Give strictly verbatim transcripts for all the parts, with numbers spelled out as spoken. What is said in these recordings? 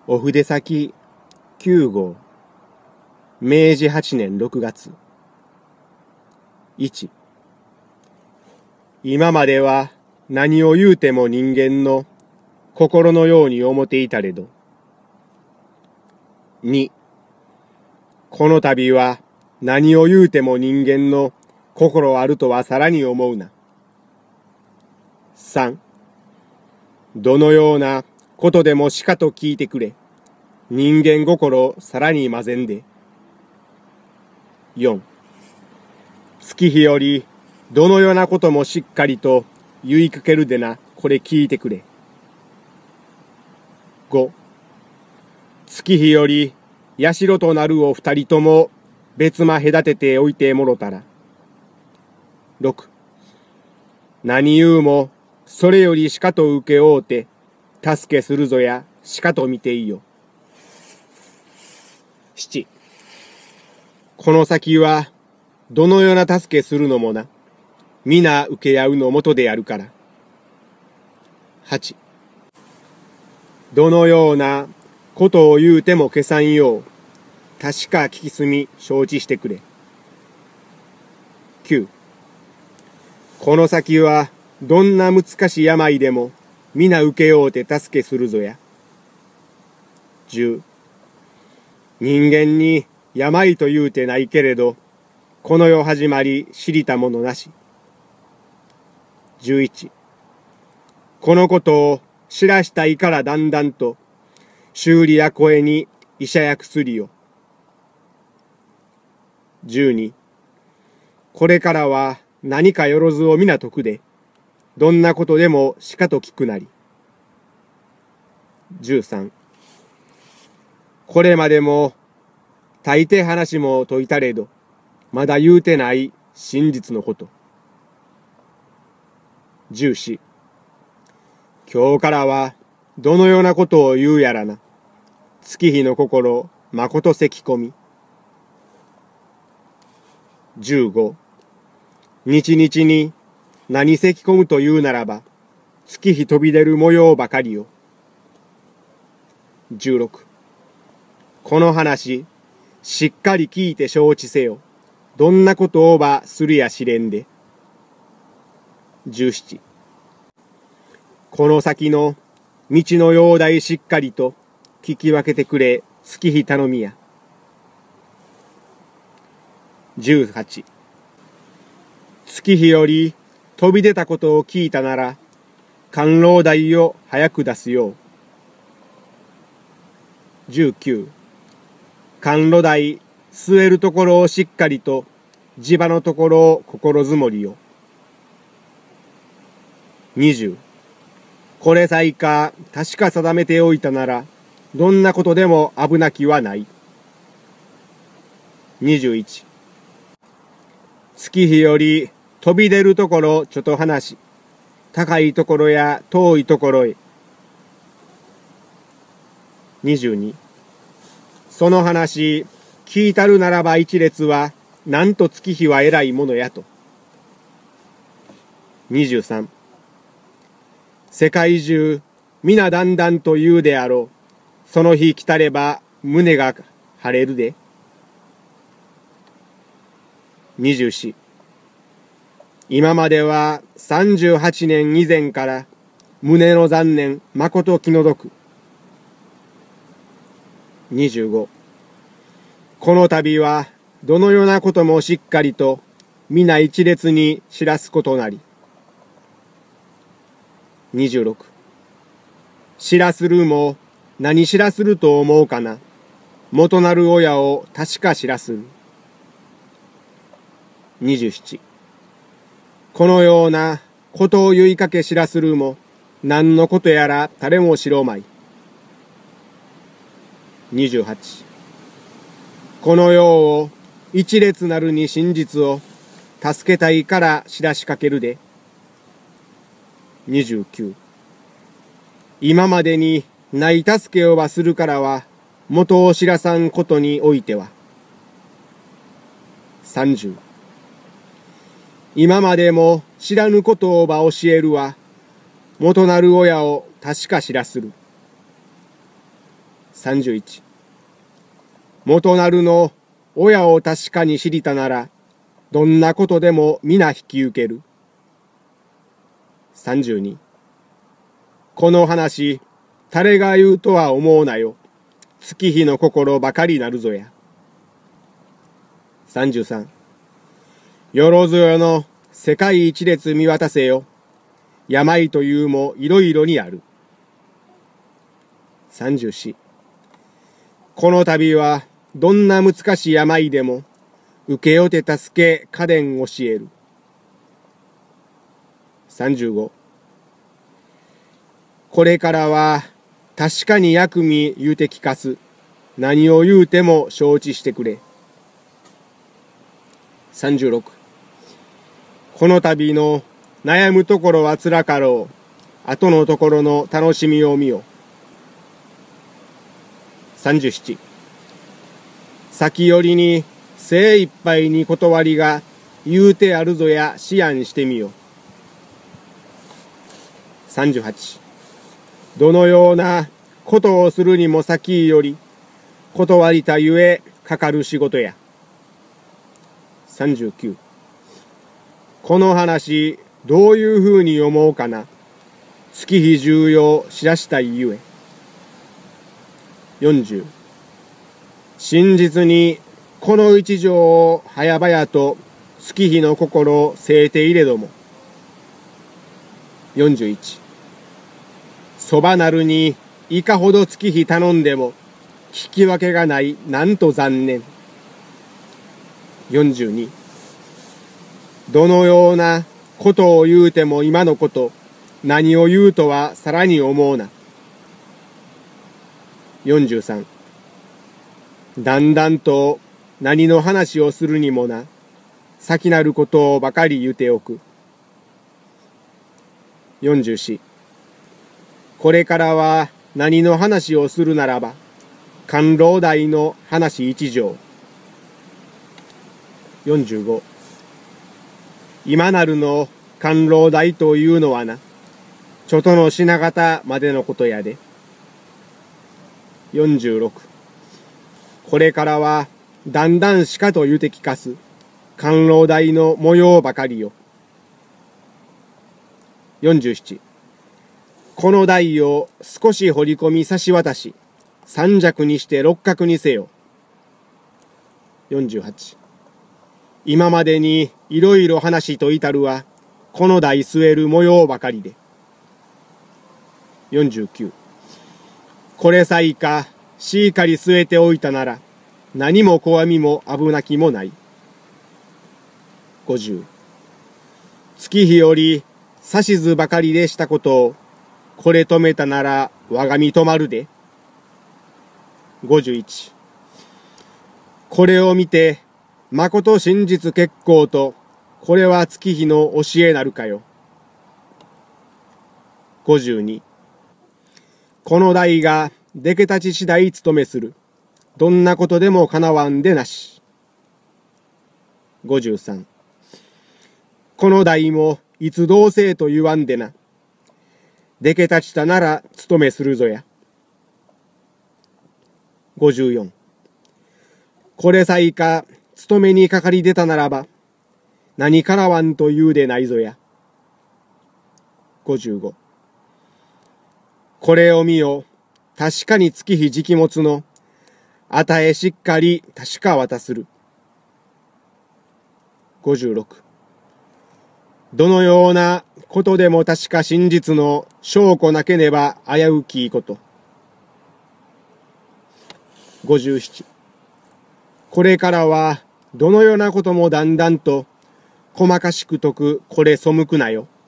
お筆先きゅうごうめいじはちねんろくがついち今までは何を言うても人間の心のように思っていたれど。にこの度は何を言うても人間の心あるとはさらに思うな。さんどのようなことでもしかと聞いてくれ。人間心さらに混ぜんで。よん月日よりどのようなこともしっかりと言いかけるでな。これ聞いてくれ。ご月日より社となるを二人とも別間隔てておいてもろたら。ろく何言うもそれよりしかと受け負うて助けするぞやしかと見ていいよ。しちこの先はどのような助けするのもな皆受け合うのもとであるから。はちどのようなことを言うても消さんよう確か聞きすみ承知してくれ。きゅうこの先はどんな難しい病でも皆受けようて助けするぞや。じゅう人間に病と言うてないけれどこの世始まり知りたものなし。じゅういちこのことを知らしたいからだんだんと修理や声に医者や薬を。じゅうにこれからは何かよろずを皆説くでどんなことでもしかと聞くなり。じゅうさんこれまでも大抵話も説いたれどまだ言うてない真実のこと。じゅうよん今日からはどのようなことを言うやらな。月日の心まことせき込み。じゅうご日々に何せき込むというならば月日飛び出る模様ばかりを。じゅうろくこの話しっかり聞いて承知せよ。どんなことをばするやしれんで。じゅうななこの先の道の容体しっかりと聞き分けてくれ。月日頼みや。じゅうはち月日より飛び出たことを聞いたなら甘露台を早く出すよう。じゅうきゅう甘露台据えるところをしっかりと地場のところを心づもりを。にじゅうこれさいか確か定めておいたならどんなことでも危なきはない。にじゅういち月日より飛び出るところちょっと話高いところや遠いところへ。にじゅうにその話聞いたるならば一列はなんと月日は偉いものやと。にじゅうさん世界中皆だんだんと言うであろう。その日来たれば胸が晴れるで。にじゅうよん今まではさんじゅうはちねん以前から胸の残念まこと気の毒。にじゅうごこの度はどのようなこともしっかりと皆一列に知らすことなり。にじゅうろく知らするも何知らすると思うかな。元なる親を確か知らする。にじゅうななこのようなことを言いかけ知らするも何のことやら誰も知ろまい。にじゅうはちこの世を一列なるに真実を助けたいから知らしかけるで。にじゅうきゅう今までにない助けをばするからは元を知らさんことにおいては。さんじゅう今までも知らぬことをば教えるは元なる親を確か知らする。 さんじゅういち。元なるの親を確かに知りたなら、どんなことでも皆引き受ける。さんじゅうに。この話、誰が言うとは思うなよ。月日の心ばかりなるぞや。さんじゅうさん。よろずよの世界一列見渡せよ。病というもいろいろにある。さんじゅうよん。この旅はどんな難しい病でも受けよて助け家電教える。さんじゅうご。これからは確かに役味言うて聞かす。何を言うても承知してくれ。さんじゅうろく。この旅の悩むところはつらかろう。後のところの楽しみを見よ。さんじゅうなな。先よりに精一杯に断りが言うてあるぞや思案してみよ。さんじゅうはち。どのようなことをするにも先より断りたゆえかかる仕事や。さんじゅうきゅう。この話どういうふうに思うかな。月日重要知らしたいゆえ。よんじゅう。真実にこの一条を早々と月日の心を据えていれども。よんじゅういち。そばなるにいかほど月日頼んでも聞き分けがないなんと残念。よんじゅうに。どのようなことを言うても今のこと、何を言うとはさらに思うな。よんじゅうさん。だんだんと何の話をするにもな、先なることをばかり言うておく。よんじゅうよん。これからは何の話をするならば、官老大の話一条。よんじゅうご。今なるの官老大というのはな、ちょとの品方までのことやで。よんじゅうろく。これからはだんだんしかと言うて聞かす官老大の模様ばかりよ。よんじゅうなな。この台を少し掘り込み差し渡し、三尺にして六角にせよ。よんじゅうはち。今までにいろいろ話と至るは、この台据える模様ばかりで。よんじゅうきゅう。これさいか、しいかり据えておいたなら、何も怖みも危なきもない。ごじゅう。月日より指図ばかりでしたことを、これ止めたなら我が身止まるで。ごじゅういち。これを見て、まこと真実結構と、これは月日の教えなるかよ。ごじゅうに。この代が出けたち次第務めする。どんなことでもかなわんでなし。ごじゅうさん。この代もいつどうせと言わんでな。でけたちたなら務めするぞや。ごじゅうよん。これさいか務めにかかり出たならば、何からわんと言うでないぞや。ごじゅうご。これを見よ、確かに月日時持つの、あたえしっかり確か渡する。ごじゅうろく。どのようなことでも確か真実の証拠なければ危うきいこと。ごじゅうなな。これからはどのようなこともだんだんと細かしく説くこれ背くなよ。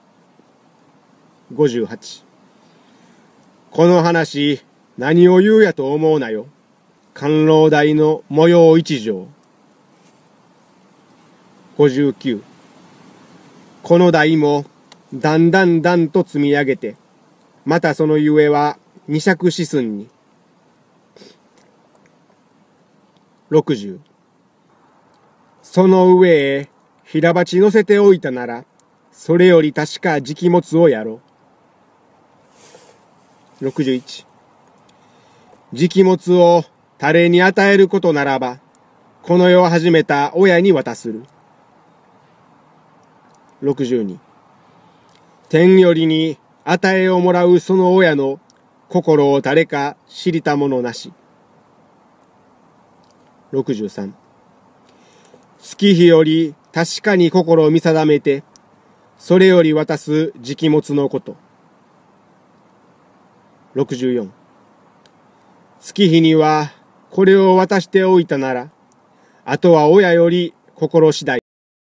ごじゅうはち。この話何を言うやと思うなよ。官老大の模様一条。ごじゅうきゅう。この代もだんだんだんと積み上げて、またそのゆえは二尺四寸に。ろくじゅう。その上へ平鉢乗せておいたなら、それより確か時期物をやろう。ろくじゅういち。 食物を他人に与えることならば、この世を始めた親に渡する。ろくじゅうに。天よりに与えをもらうその親の心を誰か知りたものなし。ろくじゅうさん。月日より確かに心を見定めて、それより渡す食物のこと。ろくじゅうよん。月日にはこれを渡しておいたなら、あとは親より心次第。